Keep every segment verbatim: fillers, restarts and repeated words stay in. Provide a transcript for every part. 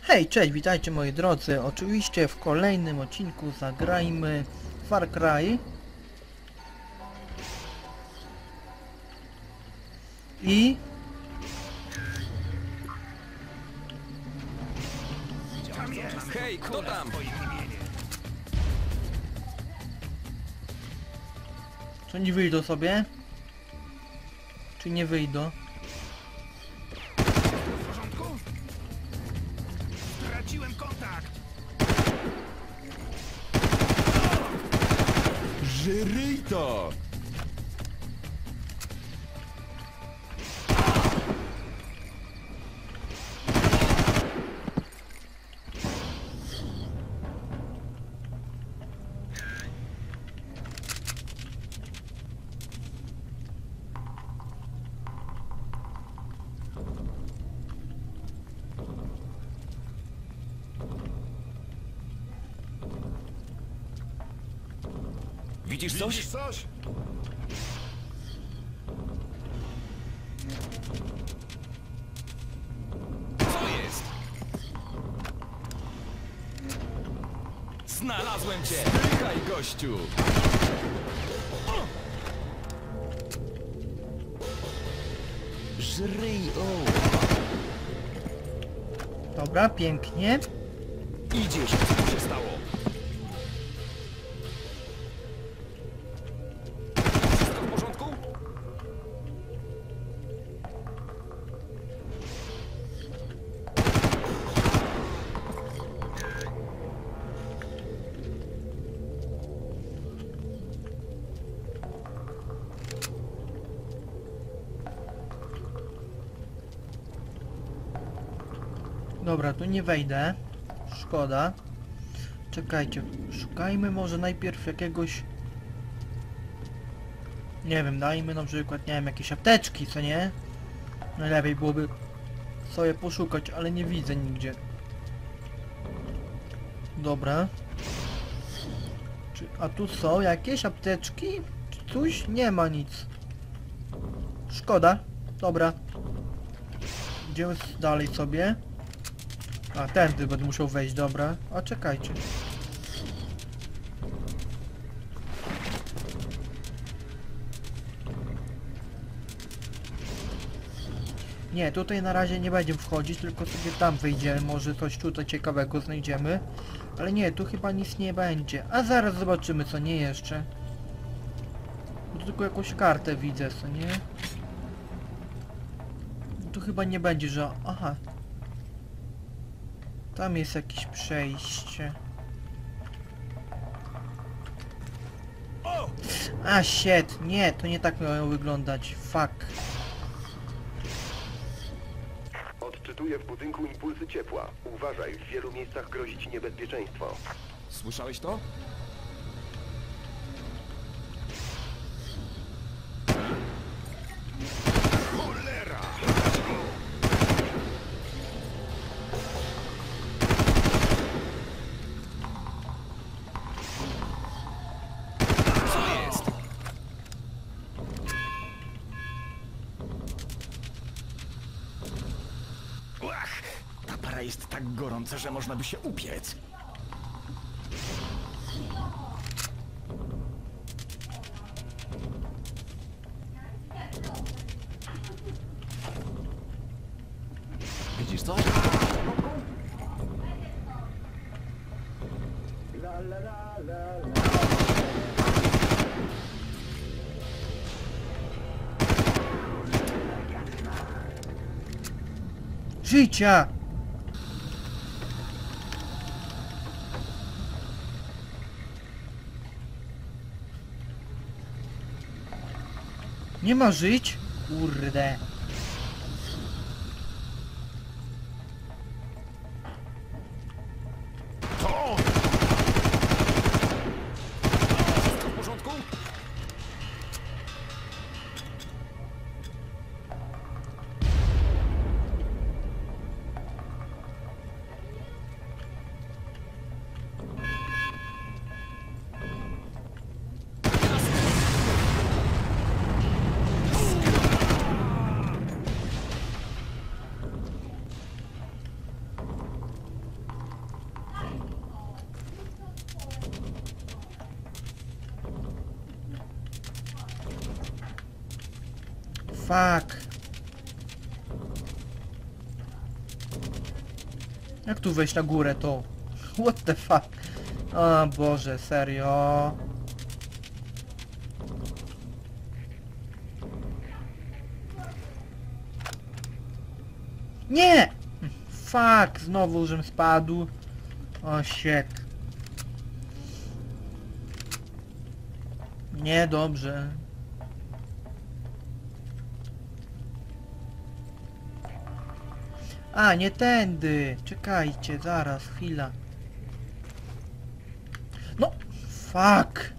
Hej, cześć, witajcie moi drodzy. Oczywiście w kolejnym odcinku zagrajmy Far Cry. I... Hej, kto tam? Co, nie wyjdą sobie? Czy nie wyjdą? W porządku? Straciłem kontakt! Żyryj to! Widzisz coś? Widzisz coś? Co jest? Znalazłem cię! Zdychaj, gościu! Żryj, o! Dobra, pięknie. Idziesz, co tu się stało? Wszystko w porządku? Dobra, tu nie wejdę. Szkoda. Czekajcie, szukajmy może najpierw jakiegoś... Nie wiem, dajmy na przykład, nie wiem, jakieś apteczki, co nie? Najlepiej byłoby sobie poszukać, ale nie widzę nigdzie. Dobra. Czy, a tu są jakieś apteczki? Czy coś? Nie ma nic. Szkoda. Dobra. Idziemy dalej sobie. A, tędy będę musiał wejść, dobra. A czekajcie. Nie, tutaj na razie nie będziemy wchodzić, tylko sobie tam wyjdziemy, może coś tutaj ciekawego znajdziemy. Ale nie, tu chyba nic nie będzie. A zaraz zobaczymy, co nie jeszcze. Tu tylko jakąś kartę widzę, co nie? Tu chyba nie będzie, że... Aha. Tam jest jakieś przejście. A, shit, nie, to nie tak miało wyglądać. Fuck. Odczytuję w budynku impulsy ciepła. Uważaj, w wielu miejscach grozi ci niebezpieczeństwo. Słyszałeś to? Cholera! Co jest? Ach, ta para jest tak gorąca, że można by się upiec. Widzisz coś? Życia! Nie ma żyć? Kurde. To! Wszystko w porządku? Fuck. Jak tu wejść na górę to? What the fuck? O Boże, serio? Nie! Fuck, znowu żem spadł. O shit. Niedobrze. A, nie tędy. Czekajcie, zaraz, chwila. No, fuck.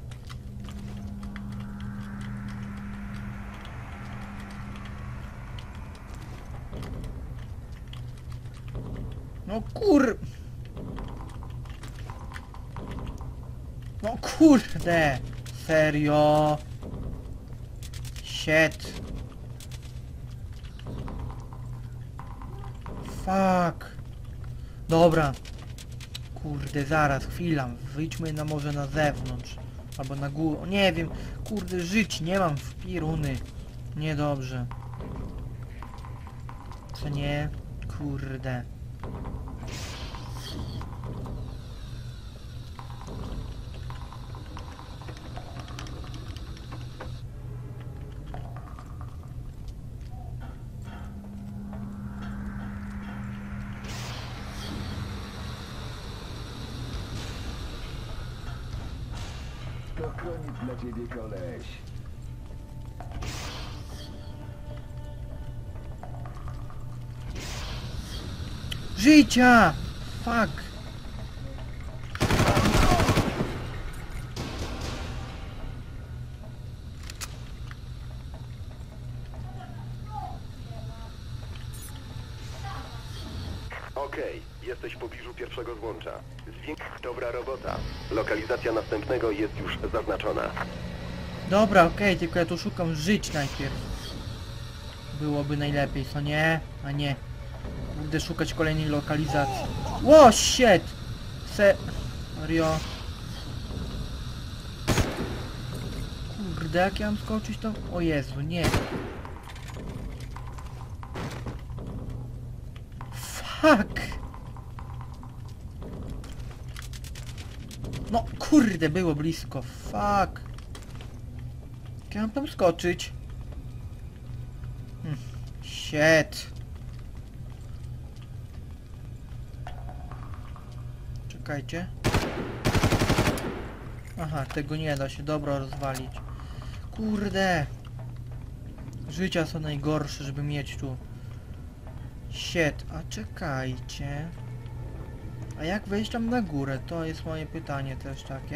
No kur... No kurde. Serio. Shit. Fuck. Dobra. Kurde, zaraz, chwila. Wyjdźmy na może na zewnątrz. Albo na górę. Nie wiem. Kurde, żyć nie mam w piruny. Niedobrze. Co nie? Kurde. To koniec dla ciebie, koleś. Życia! Fuck. Okej, jesteś w pobliżu pierwszego złącza. Zwięk... Dobra robota. Lokalizacja następnego jest już zaznaczona. Dobra, okej, tylko ja tu szukam żyć najpierw. Byłoby najlepiej, co nie? A nie. Będę szukać kolejnej lokalizacji. Ło, shit! Serio? Kurde, jak ja mam skoczyć tam? O Jezu, nie. Fuck! No kurde, było blisko. Fuck! Jak ja mam tam skoczyć? Hmm. Shit! Czekajcie. Aha, tego nie da się dobro rozwalić. Kurde! Życia są najgorsze, żeby mieć tu. Shit, a czekajcie. A jak wejść tam na górę? To jest moje pytanie też takie.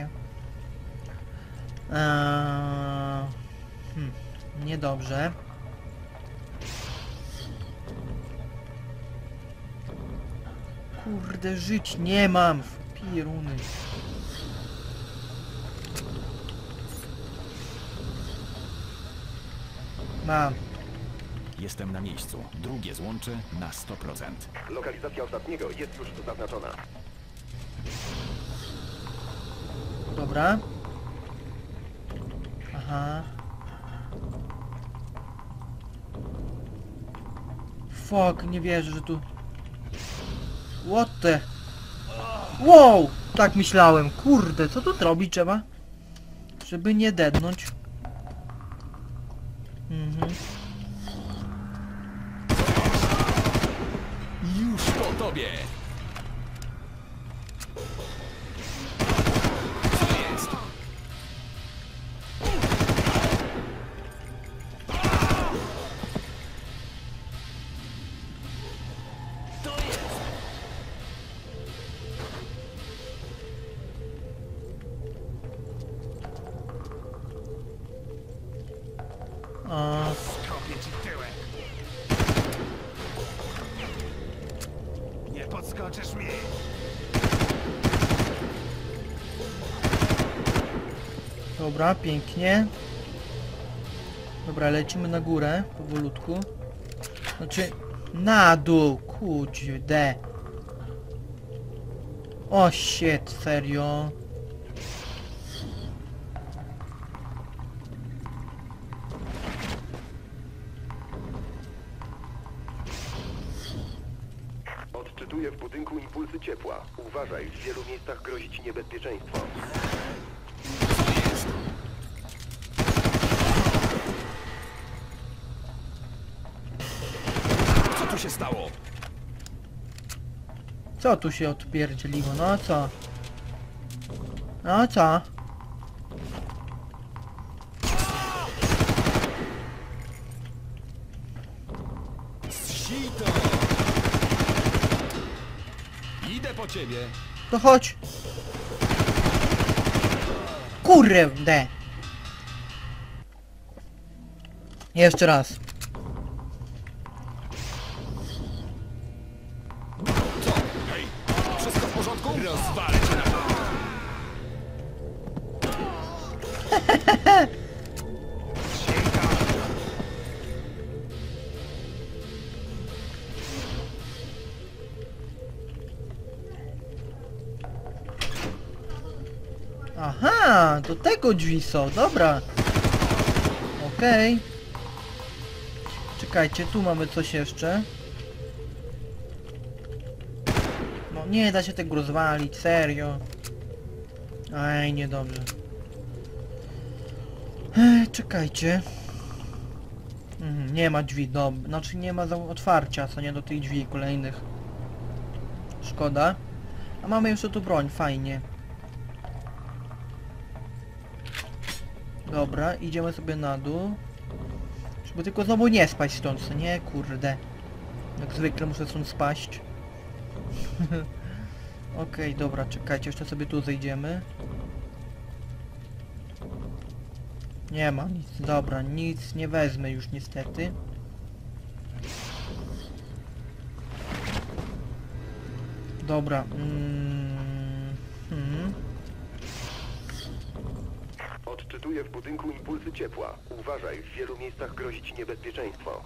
Eee, hmm, niedobrze. Kurde, żyć nie mam w piruny. Mam. Jestem na miejscu. Drugie złącze na sto procent. Lokalizacja ostatniego jest już zaznaczona. Dobra. Aha. Fuck, nie wierzę, że tu... What the... Wow! Tak myślałem. Kurde, co tu robić trzeba? Żeby nie dednąć. Mhm. Już po tobie! Co jest? To jest! A... Kopię ci tyłek. Nie podskoczysz mi. Dobra, pięknie. Dobra, lecimy na górę, powolutku. Znaczy, na dół, kurde. O shit, serio. Odczytuję w budynku impulsy ciepła. Uważaj, w wielu miejscach grozi ci niebezpieczeństwo. Co jest? Co tu się stało? Co tu się odpierdzieliło? No co? No co? Sito! Idę po ciebie. To chodź. Kurde. Jeszcze raz. Co? Hej! Wszystko w porządku? Rozwalę cię na... Aha, do tego drzwi są, dobra. Okej. Czekajcie, tu mamy coś jeszcze. No nie da się tego rozwalić, serio. Aj, niedobrze. Ech, czekajcie. Mhm, nie ma drzwi, dobra. Znaczy nie ma za- otwarcia, co nie, do tych drzwi kolejnych. Szkoda. A mamy jeszcze tu broń, fajnie. Dobra, idziemy sobie na dół. Żeby tylko znowu nie spaść stąd, co nie? Kurde. Jak zwykle muszę stąd spaść. Okej, dobra, czekajcie, jeszcze sobie tu zejdziemy. Nie ma nic, dobra, nic nie wezmę już niestety. Dobra, mm, hmm. Odczytuję w budynku impulsy ciepła. Uważaj, w wielu miejscach grozi ci niebezpieczeństwo.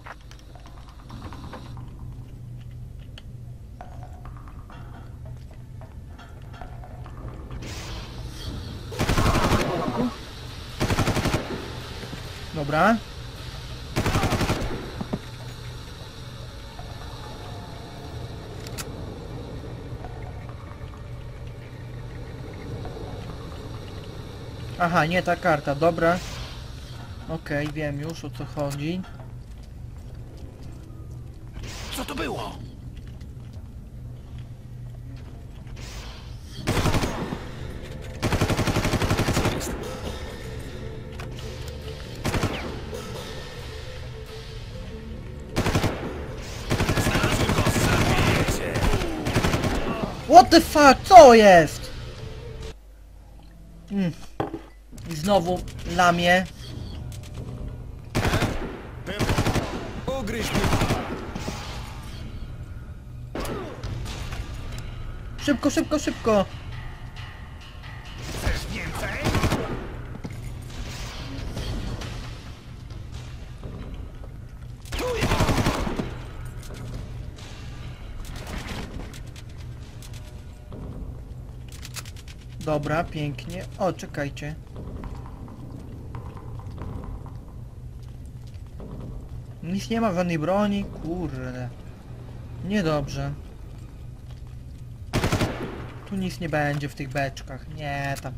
Dobra. Aha, nie ta karta, dobra. Okej, wiem już o co chodzi. Co to było? What the fuck, co jest? Mm. I znowu lamię. Ugryź mnie. Szybko, szybko, szybko. Chcesz więcej? Dobra, pięknie. O, czekajcie. Nic nie ma, żadnej broni. Kurde. Niedobrze. Tu nic nie będzie w tych beczkach. Nie, tam.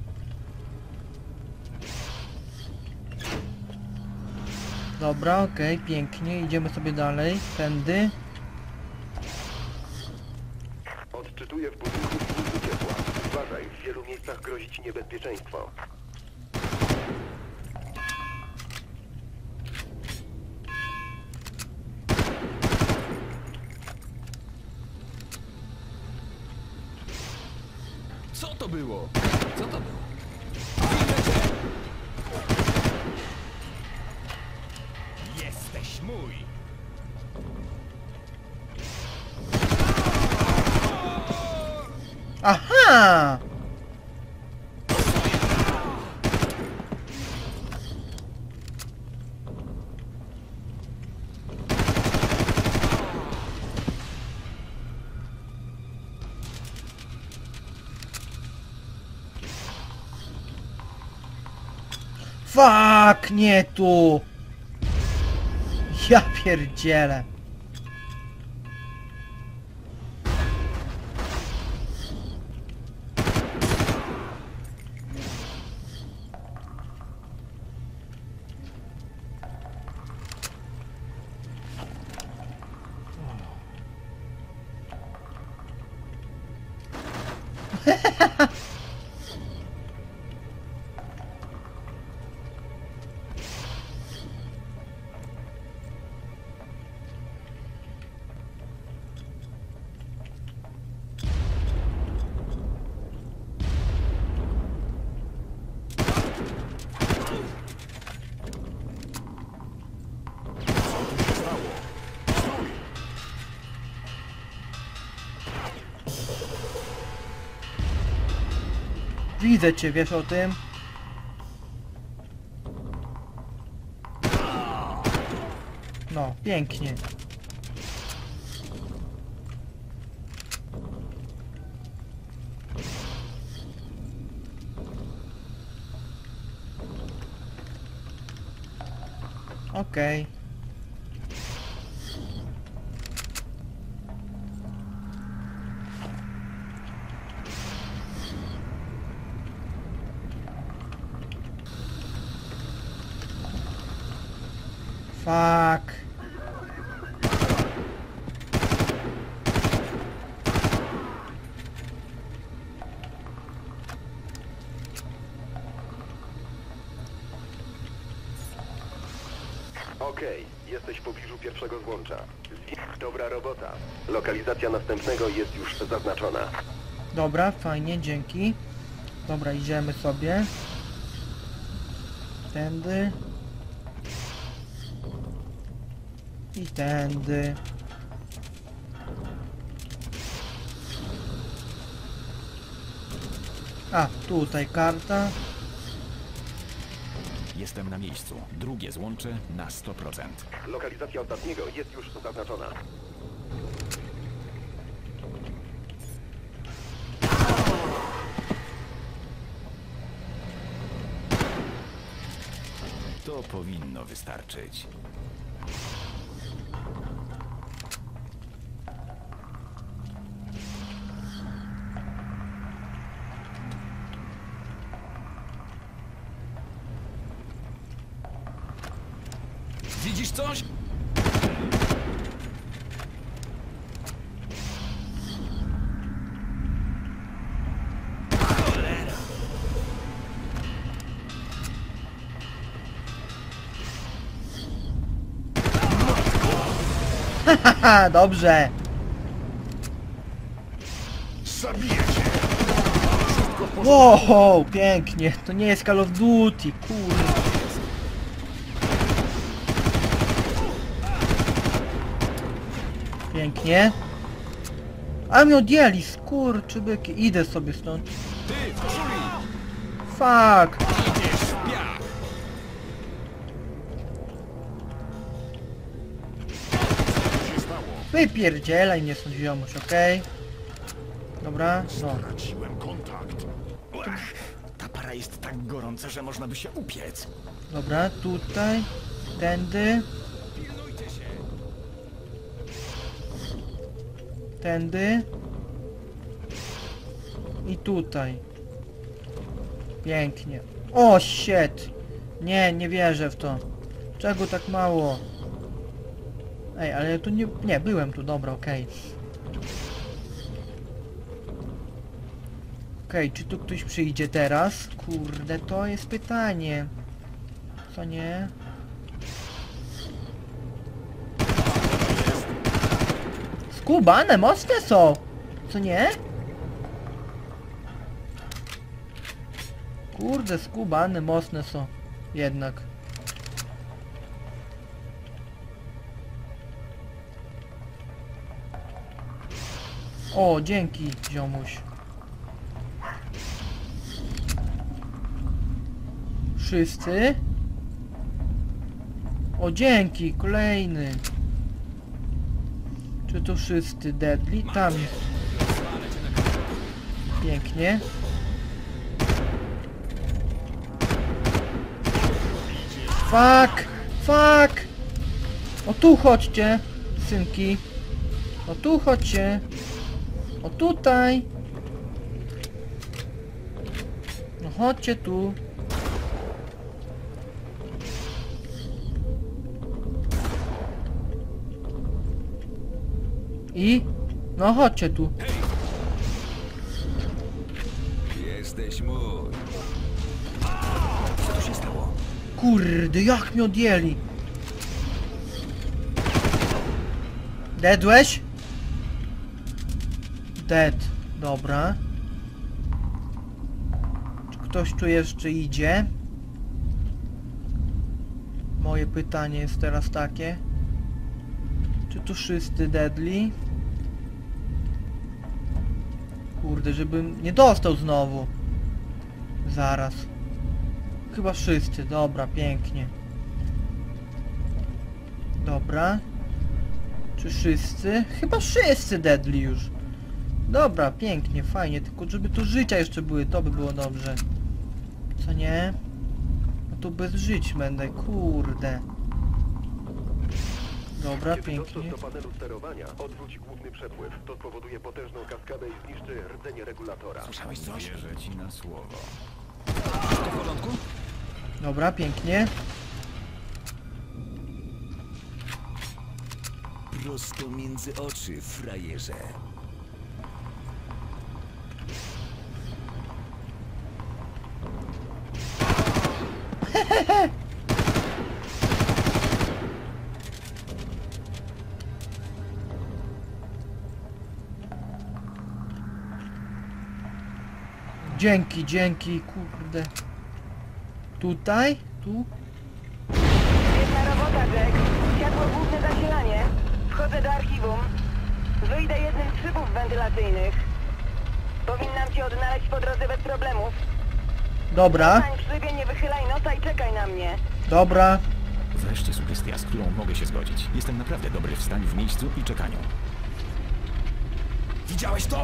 Dobra, okej, pięknie. Idziemy sobie dalej. Tędy. Odczytuję w budynku impulsy ciepła. Uważaj, w wielu miejscach grozi ci niebezpieczeństwo. Co to było? Co to było? Jesteś mój. Aha! Fuck, nie tu! Ja pierdzielę. Widzę cię, wiesz o tym? No, pięknie. Okej. Fuck. Okej, jesteś w pobliżu pierwszego złącza. Zwi- Dobra robota. Lokalizacja następnego jest już zaznaczona. Dobra, fajnie, dzięki. Dobra, idziemy sobie. Tędy. I tędy. A, tutaj karta. Jestem na miejscu. Drugie złącze na sto procent. Lokalizacja ostatniego jest już zaznaczona. To powinno wystarczyć. Widzisz coś? Haha, dobrze. Zabiję cię! Wow, pięknie. To nie jest Call of Duty, kurde. Pięknie. Ale mnie odjęli, skurczybyki. Idę sobie stąd. Ty, w koszuli! Fuck. Idziesz w piach! Co się stało? Wypierdzielaj mnie stąd, ziomuś, okej? Dobra, no. Straciłem kontakt. Ach, ta para jest tak gorąca, że można by się upiec. Dobra, tutaj. Tędy. Pilnujcie się! Tędy. I tutaj. Pięknie. O, shit. Nie, nie wierzę w to. Czego tak mało? Ej, ale ja tu nie... Nie, byłem tu, dobra, okej. Okej, czy tu ktoś przyjdzie teraz? Kurde, to jest pytanie. Co nie? Skubane, mocne są! Co nie? Kurde, skubane, mocne są. Jednak. O, dzięki, ziomuś. Wszyscy? O, dzięki, kolejny. Czy to wszyscy deadly? Tam jest. Pięknie. Fuck! Fuck! O tu chodźcie, synki. O tu chodźcie. O tutaj. No chodźcie tu. I? No chodźcie tu. Jesteś mój. Co tu się stało? Kurde, jak mnie odjęli. Deadłeś? Dead. Dobra. Czy ktoś tu jeszcze idzie? Moje pytanie jest teraz takie. Czy tu wszyscy deadli? Kurde, żebym nie dostał znowu. Zaraz. Chyba wszyscy, dobra, pięknie. Dobra. Czy wszyscy? Chyba wszyscy deadli już. Dobra, pięknie, fajnie, tylko żeby tu życia jeszcze były, to by było dobrze. Co nie? No to bez żyć będę, kurde. Dobra, Kiedy pięknie. dotrzesz do panelu sterowania, odwróć główny przepływ. To spowoduje potężną kaskadę i zniszczy rdzenie regulatora. Słyszałeś coś? Wierzę ci na słowo. Wszystko w porządku? Dobra, pięknie. Prosto między oczy, frajerze. Dzięki, dzięki, kurde. Tutaj? Tu? Świetna robota, Jack. Światło główne zasilanie. Wchodzę do archiwum. Wyjdę jednym z szybów wentylacyjnych. Powinnam cię odnaleźć po drodze bez problemów. Dobra, Stań przy szybie, nie wychylaj nosa i czekaj na mnie. dobra. Wreszcie sugestia, z którą mogę się zgodzić. Jestem naprawdę dobry w staniu w miejscu i czekaniu. Widziałeś to?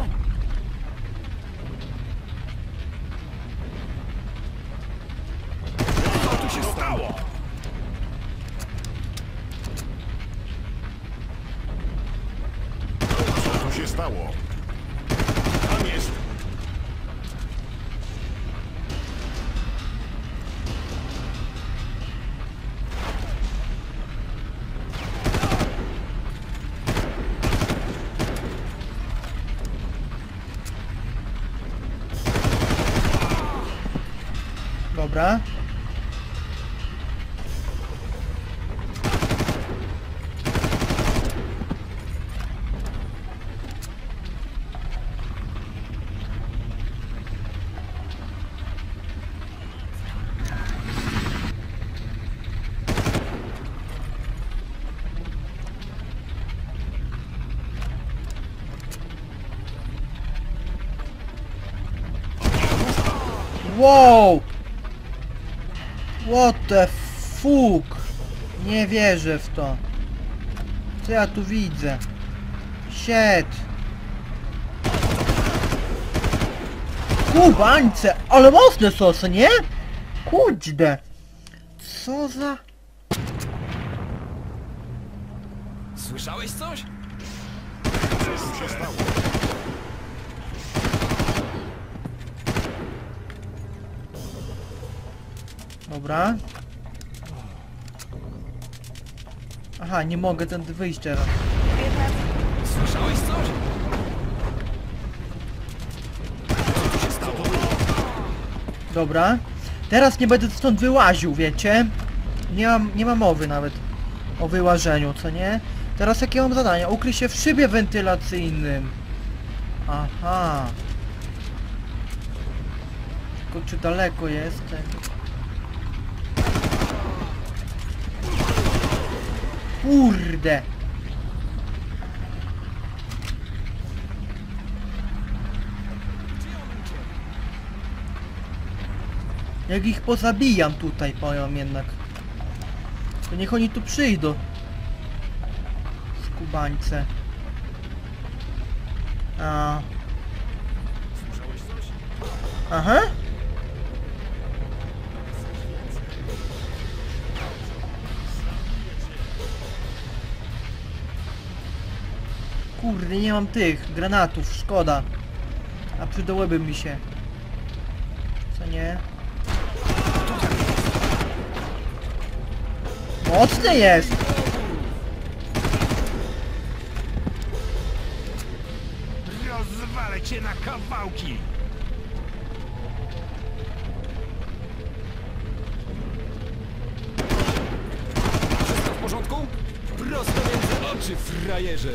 Co tu się stało? Co tu się stało? Tam jest! Dobra. Wow! What the fuck? Nie wierzę w to. Co ja tu widzę? Shit! Kubańce! Ale mocne sosy, nie? Kurde! Co za... Słyszałeś coś? Co tu się stało? Dobra. Aha, nie mogę tędy wyjść teraz. Świetna... Słyszałeś coś? Co tu się stało? Dobra. Teraz nie będę stąd wyłaził, wiecie? Nie mam, nie mam mowy nawet o wyłażeniu, co nie? Teraz jakie mam zadania? Ukryj się w szybie wentylacyjnym. Aha. Tylko czy daleko jestem? Kurde. Jak ich pozabijam tutaj, powiem jednak. To niech oni tu przyjdą. Skubańce. A. Aha. Kurde, nie mam tych granatów, szkoda. A przydałyby mi się. Co nie? Mocny jest! Rozwalę cię na kawałki! oczy, frajerze!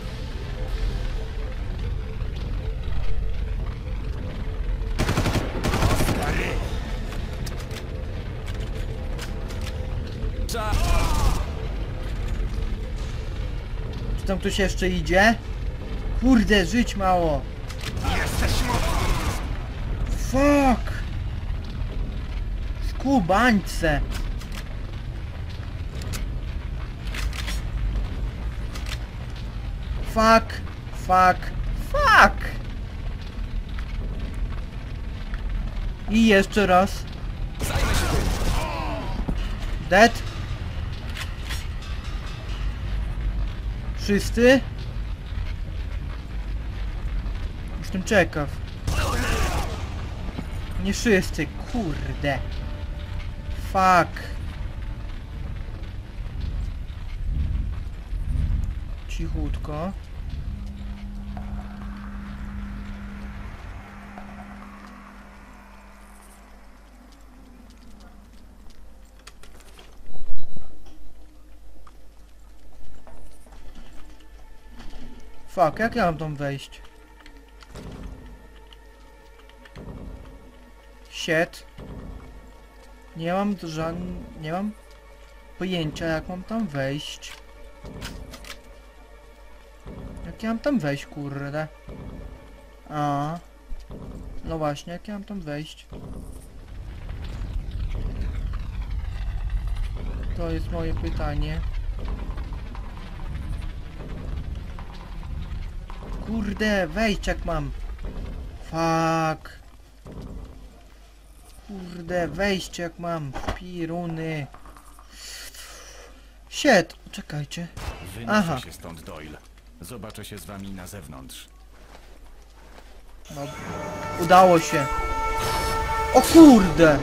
Cza... Czy tam ktoś jeszcze idzie? Kurde, żyć mało. Fuck! Skubańce! Fuck! Fuck! Fuck! I jeszcze raz. Dead? Wszyscy? Jestem ciekaw. Nie wszyscy, kurde. Fuck. Cichutko. Fuck, jak ja mam tam wejść? Shit. Nie mam żadn... nie mam pojęcia, jak mam tam wejść. Jak ja mam tam wejść, kurde? A. No właśnie, jak ja mam tam wejść? To jest moje pytanie. Kurde, wejść jak mam. Fuck. Kurde, wejście jak mam. Piruny. Shit, czekajcie. Wynoszę Aha. się stąd, Doyle. Zobaczę się z wami na zewnątrz. No, udało się. O kurde.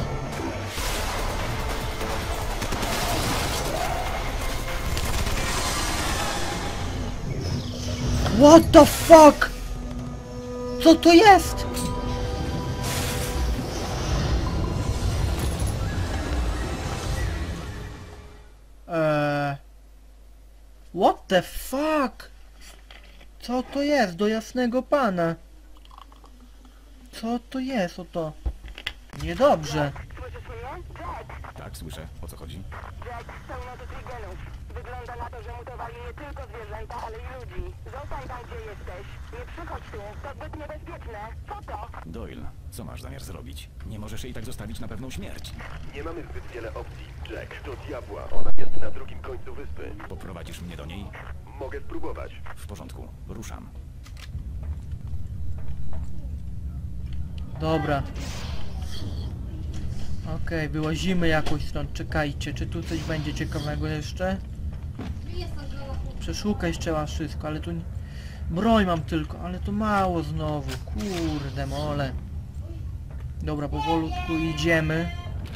What the fuck? Co to jest? Eee... What the fuck? Co to jest? Do jasnego pana. Co to jest oto? Niedobrze. Słyszysz mnie? Jack! Tak, słyszę. O co chodzi? Jack, pełno tu trigenów. Wygląda na to, że mutowali nie tylko zwierzęta, ale i ludzi. Zostań tam, gdzie jesteś. Nie przychodź tu. To zbyt niebezpieczne. Co to? Doyle, co masz zamiar zrobić? Nie możesz jej tak zostawić na pewną śmierć. Nie mamy zbyt wiele opcji. Jack, to diabła. Ona jest na drugim końcu wyspy. Poprowadzisz mnie do niej? Mogę spróbować. W porządku, ruszam. Dobra. Okej, wyłazimy jakoś stąd. Czekajcie, czy tu coś będzie ciekawego jeszcze? Przeszukać trzeba wszystko, ale tu... nie- Broń mam tylko, ale to mało znowu. Kurde mole. Dobra, powolutku idziemy.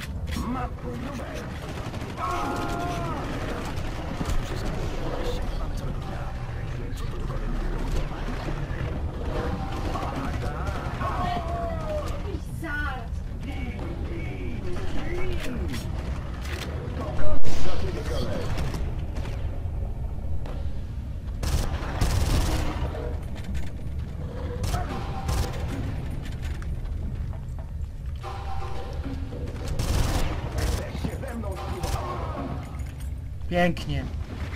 Pięknie.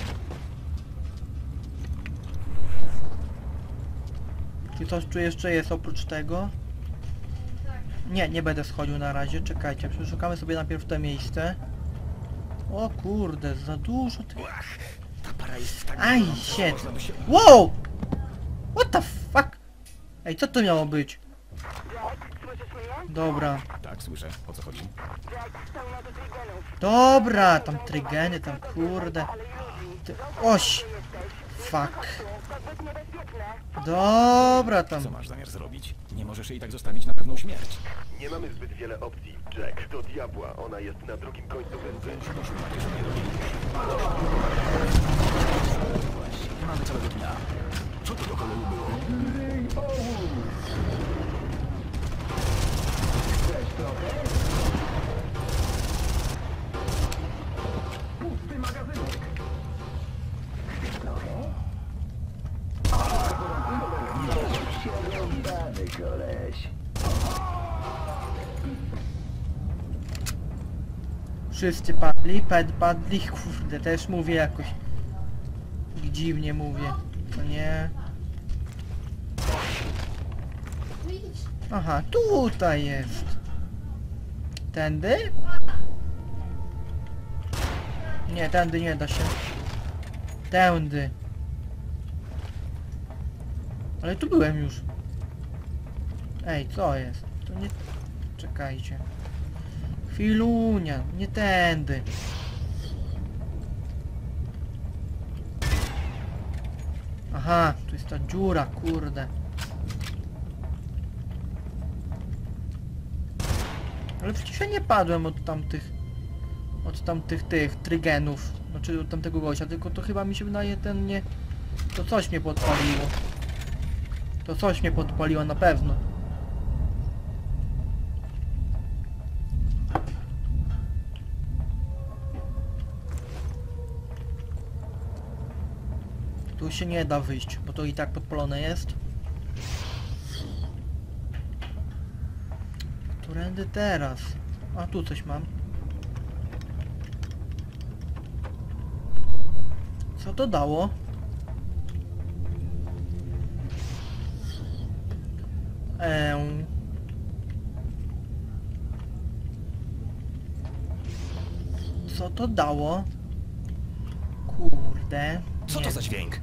Czy coś tu jeszcze jest oprócz tego? Nie, nie będę schodził na razie, czekajcie, przeszukamy sobie najpierw to miejsce. O kurde, za dużo tych... Ta para jest tak Aj, gorąca, że shit. można by się... Wow! What the fuck? Ej, co to miało być? Jack, słyszysz mnie? Dobra. Tak, słyszę. O co chodzi? Jack, pełno tu trigenów. Dobra, tam trygeny, tam kurde. Ale i ludzi. Ty, Zostań oś! tam, gdzie jesteś. Nie Fuck. przychodź tu. To zbyt niebezpieczne. Dobra tam. Co masz zamiar zrobić? Nie możesz jej tak zostawić na pewną śmierć. Nie mamy zbyt wiele opcji. Jack, to diabła. Ona jest na drugim końcu wyspy. Nie mamy całego dnia. Co to do cholery było? koleś. Wszyscy padli, ped padli, kurde, też mówię jakoś dziwnie mówię, to nie. Aha, tutaj jest. Tędy? Nie, tędy nie da się. Tędy. Ale tu byłem już. Ej, co jest? To nie... Czekajcie. Chwilunia, nie tędy. Aha, tu jest ta dziura, kurde. Ale przecież ja nie padłem od tamtych... Od tamtych tych trygenów. Znaczy od tamtego gościa, tylko to chyba mi się wydaje ten nie... To coś mnie podpaliło. To coś mnie podpaliło na pewno. Tu się nie da wyjść, bo to i tak podpalone jest. Którędy teraz? A tu coś mam. Co to dało? Eee. Co to dało? Kurde. Co nie. to za dźwięk?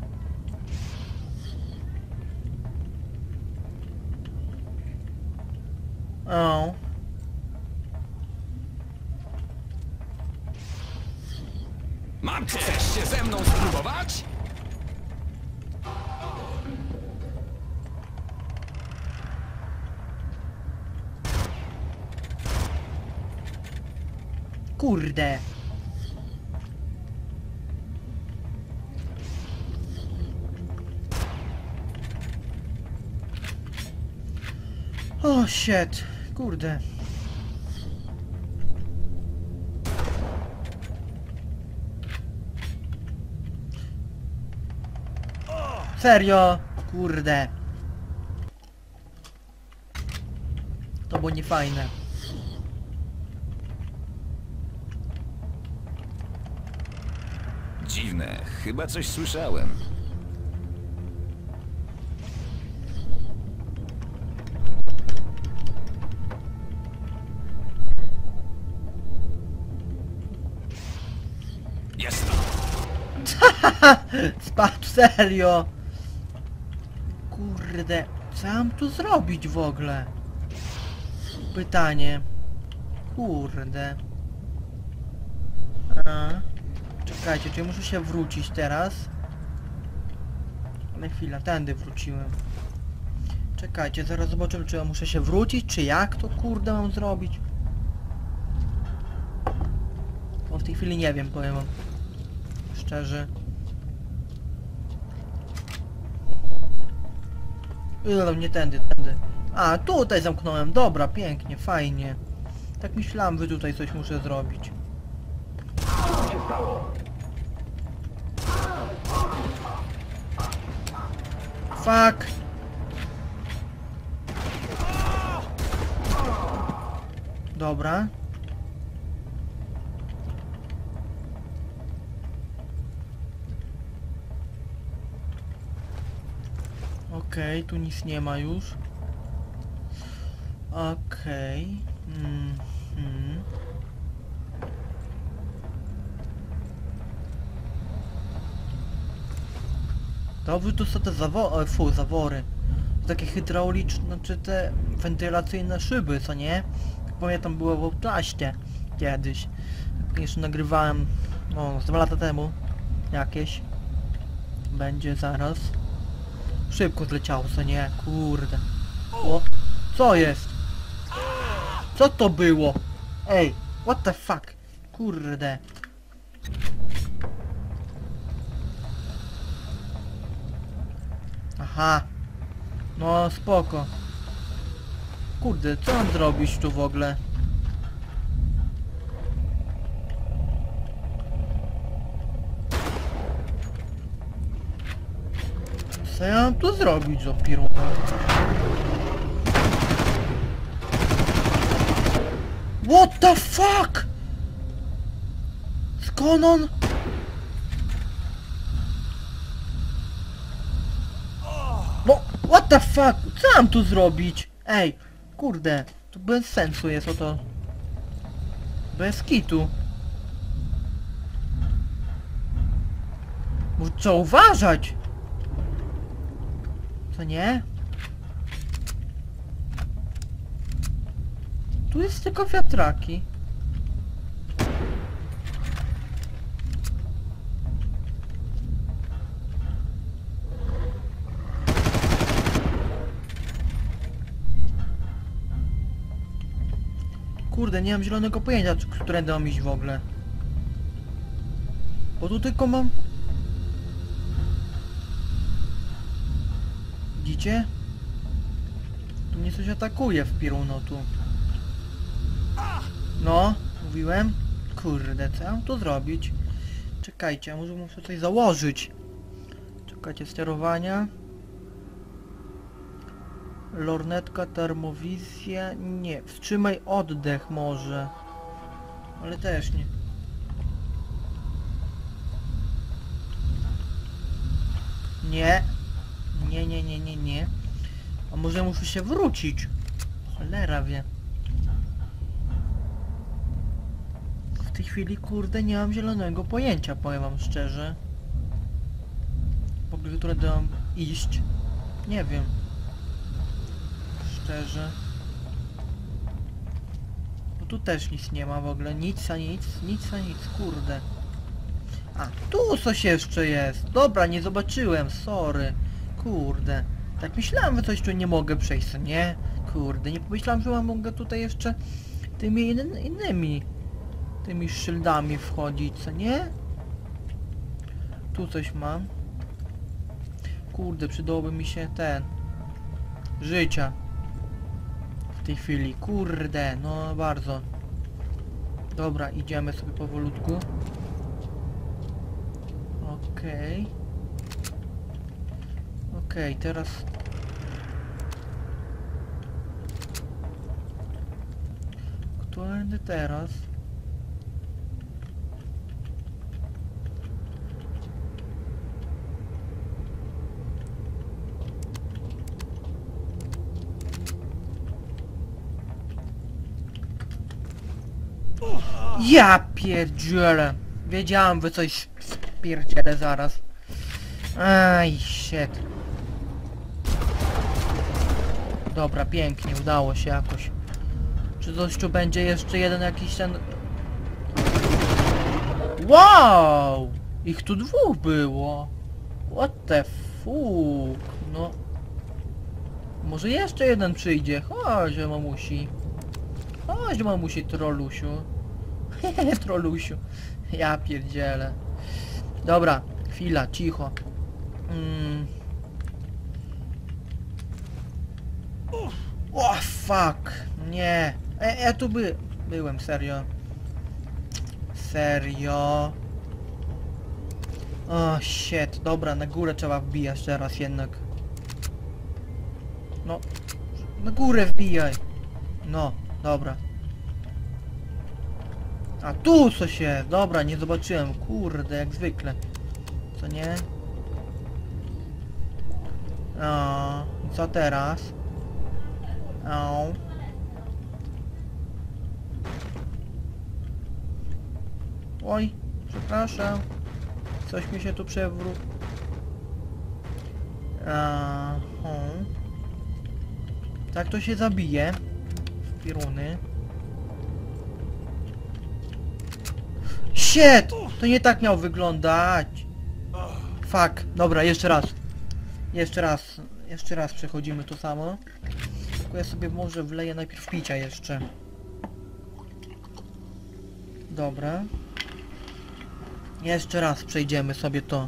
O. Mam cię! Chcesz się ze mną spróbować? Kurde. O, shit. Kurde. Serio? Kurde. To było niefajne. Dziwne, chyba coś słyszałem. Jest to! Spadł, serio. Kurde. Co ja mam tu zrobić w ogóle? Pytanie. Kurde. A. Czekajcie, czy ja muszę się wrócić teraz? Ale chwila, tędy wróciłem. Czekajcie, zaraz zobaczymy, czy ja muszę się wrócić, czy jak to kurde mam zrobić. Bo w tej chwili nie wiem, powiem wam. Szczerze. No, nie tędy, tędy. A, tutaj zamknąłem. Dobra, pięknie, fajnie. Tak myślałem, że tutaj coś muszę zrobić. Co się stało? Fuck. Dobra. Okej, tu nic nie ma już. Okej. Mm, mm. Dobrze, tu są te zawory, fu, zawory. Takie hydrauliczne, czy te wentylacyjne szyby, co nie? Pamiętam, było w Outlaście kiedyś. Jeszcze nagrywałem, no, z dwa lata temu. Jakieś. Będzie zaraz. Szybko zleciało, co nie? Kurde. O, co jest? Co to było? Ej, what the fuck? Kurde. Aha. No spoko. Kurde, co mam zrobić tu w ogóle? Co ja mam tu zrobić za piruna? What the fuck? Skąd on? No, what the fuck? Co mam tu zrobić? Ej, kurde, to bez sensu jest o to. Bez kitu. Bo trzeba uważać! Co nie? Tu jest tylko wiatraki. Kurde, nie mam zielonego pojęcia, czy- którędy mam iść w ogóle. Bo tu tylko mam... Widzicie? Tu mnie coś atakuje w pieruno tu. No, mówiłem. Kurde, co ja mam tu zrobić? Czekajcie, a może muszę coś założyć. Czekajcie, sterowania. Lornetka, termowizja... Nie, wstrzymaj oddech może. Ale też nie. Nie. Nie, nie, nie, nie, nie. A może muszę się wrócić? Cholera wie. W tej chwili, kurde, nie mam zielonego pojęcia, powiem wam szczerze. W ogóle, które mam iść? Nie wiem. Szczerze. Bo tu też nic nie ma w ogóle. Nic a nic, nic a nic, kurde. A, tu coś jeszcze jest. Dobra, nie zobaczyłem, sorry. Kurde. Tak myślałem, że coś tu nie mogę przejść, co nie? Kurde, nie pomyślałem, że mogę tutaj jeszcze tymi in innymi tymi szyldami wchodzić, co nie? Tu coś mam. Kurde, przydałoby mi się ten życia w tej chwili. Kurde, no bardzo. Dobra, idziemy sobie powolutku. Okej. Okay. Okej, okay, teraz... Którędy teraz? Ja pierdzielę! Wiedziałem, że coś spierdzielę zaraz. Aj, shit. Dobra, pięknie, udało się jakoś. Czy coś tu będzie jeszcze jeden jakiś ten... Wow! Ich tu dwóch było. What the fuck? No... Może jeszcze jeden przyjdzie. Chodź, mamusi. Chodź, mamusi, trolusiu. Hehe, trolusiu. Ja pierdzielę. Dobra, chwila, cicho. Mm. O, fuck. Nie. E, ja tu by... byłem, serio. Serio. O, shit. Dobra, na górę trzeba wbijać teraz jednak. No. Na górę wbijaj. No, dobra. A tu coś jest. Dobra, nie zobaczyłem. Kurde, jak zwykle. Co nie? O, i co teraz? O. Oj, przepraszam. Coś mi się tu przewró... Aha. Tak to się zabije. W piruny. Shit! To nie tak miał wyglądać. Fuck. Dobra, jeszcze raz. Jeszcze raz. Jeszcze raz przechodzimy to samo. Tylko ja sobie może wleję najpierw picia jeszcze. Dobra. Jeszcze raz przejdziemy sobie to.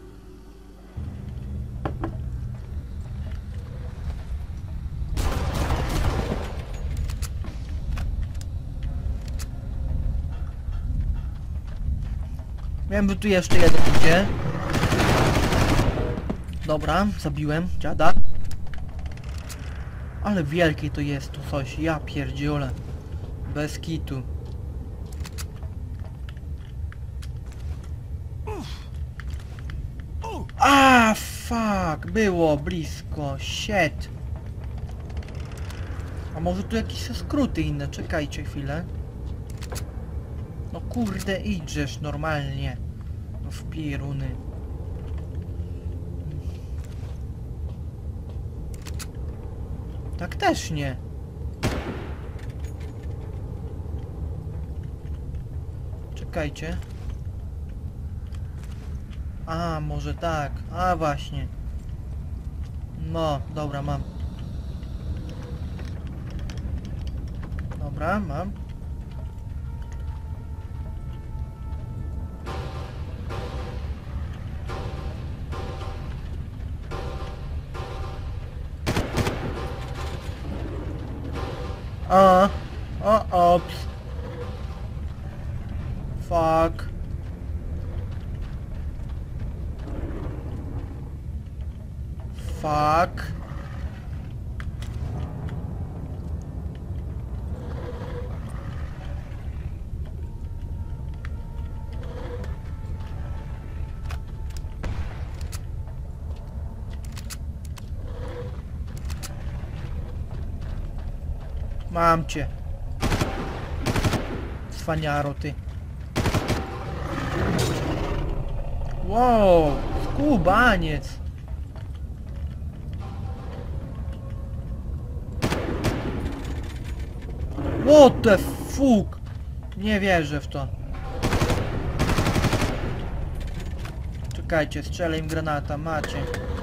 Wiem, że tu jeszcze jeden idzie. Dobra, zabiłem dziada. Ale wielkie to jest tu coś, ja pierdziule. Bez kitu. A fuck, było blisko, shit. A może tu jakieś są skróty inne, czekajcie chwilę. No kurde, idziesz normalnie. No w pieruny. Tak też nie. Czekajcie. A, może tak. A, właśnie. No, dobra, mam. Dobra, mam. A, o, ops. Fuck. Fuck. Mam cię. Cwaniaro ty. Wow, skubaniec. What the fuck? Nie wierzę w to. Czekajcie, strzelę im granata, macie.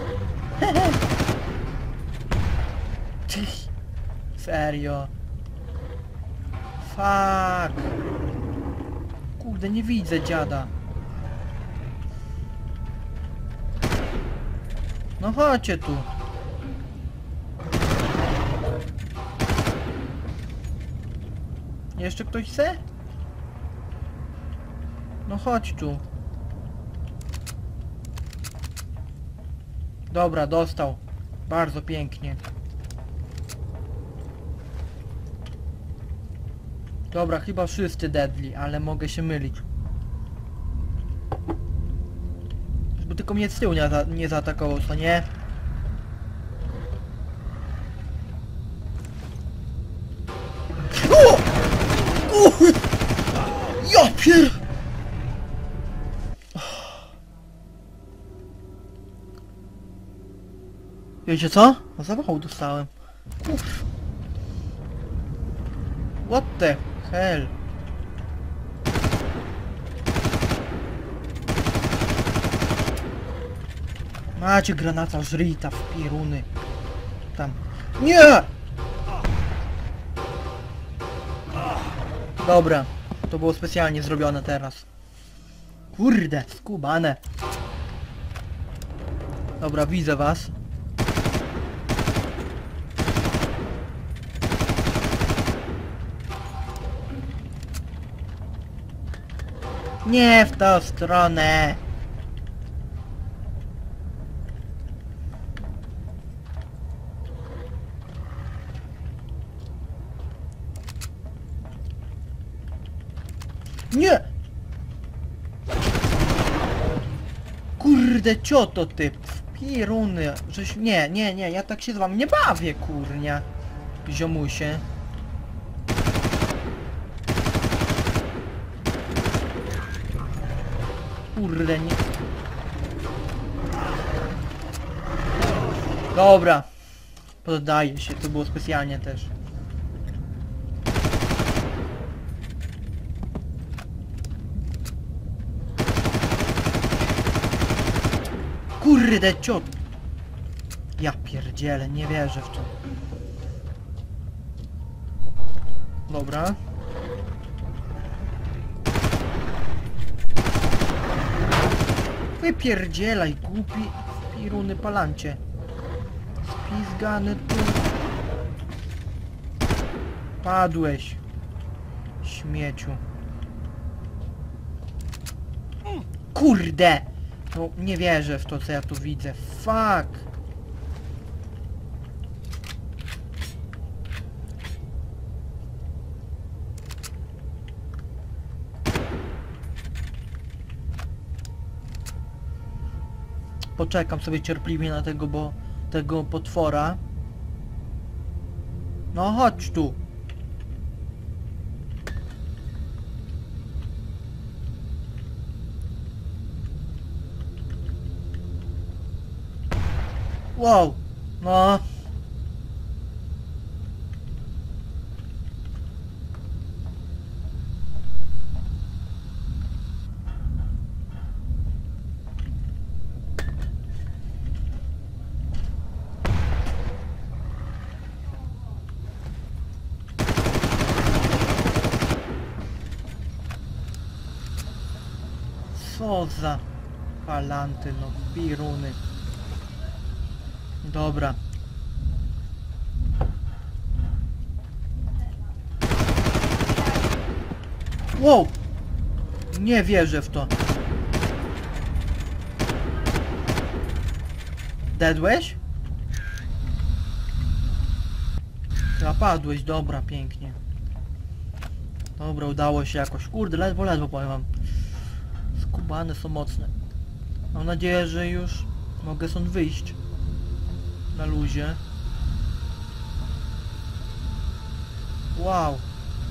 Serio. Fuck. Kurde, nie widzę dziada. No chodźcie tu. Jeszcze ktoś chce? No chodź tu. Dobra, dostał. Bardzo pięknie. Dobra, chyba wszyscy deadly, ale mogę się mylić. Żeby tylko mnie z tyłu nie, za nie zaatakował, co nie? O! O! Ja pier... Wiecie co? Zawału dostałem. Uff. What the hell? Macie granata żryta w pieruny. Tam. Nie! Dobra. To było specjalnie zrobione teraz. Kurde, skubane. Dobra, widzę was. Nie w tą stronę. Nie! Kurde, cioto ty, piruny, żeś... Nie, nie, nie, ja tak się z wami nie bawię, kurnia. Ziomusie. Kurde, nie... Dobra. Poddaję się, to było specjalnie też. Kurde, ciot. Ja pierdzielę, nie wierzę w to. Dobra. Wypierdzielaj, głupi piruny palancie. Spizgany tu. Padłeś. Śmieciu. Kurde! No nie wierzę w to, co ja tu widzę. Fuck! poczekam sobie cierpliwie na tego, bo tego potwora. No chodź tu. Wow, no. Co za palanty, no piruny. Dobra. Wow! Nie wierzę w to. Dedłeś? Zapadłeś, dobra, pięknie. Dobra, udało się jakoś. Kurde, ledwo, ledwo powiem wam. Skubane są mocne. Mam nadzieję, że już mogę stąd wyjść. Na luzie. Wow.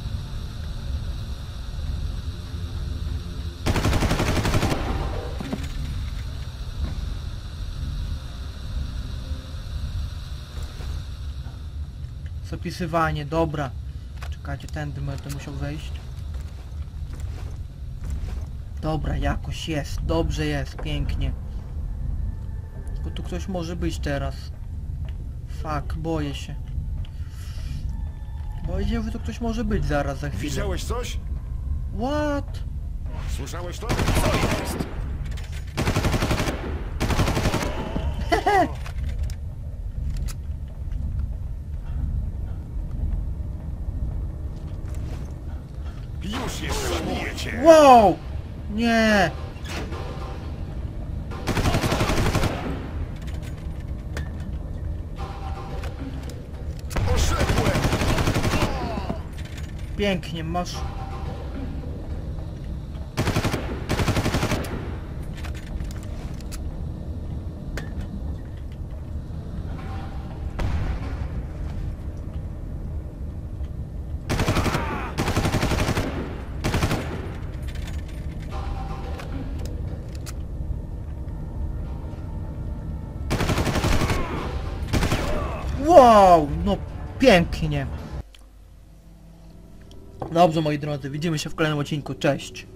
Zapisywanie, dobra. Czekajcie, tędy będę musiał wejść. Dobra, jakoś jest, dobrze jest, pięknie. Tylko tu ktoś może być teraz. Fuck, boję się. Boję się, że tu ktoś może być zaraz za chwilę. Widziałeś coś? What? Słyszałeś to? Co jest? Już jest, zabiję cię! Wow! Nie! Poszedłem! Pięknie, masz... Wow! No pięknie! Dobrze, moi drodzy, widzimy się w kolejnym odcinku. Cześć!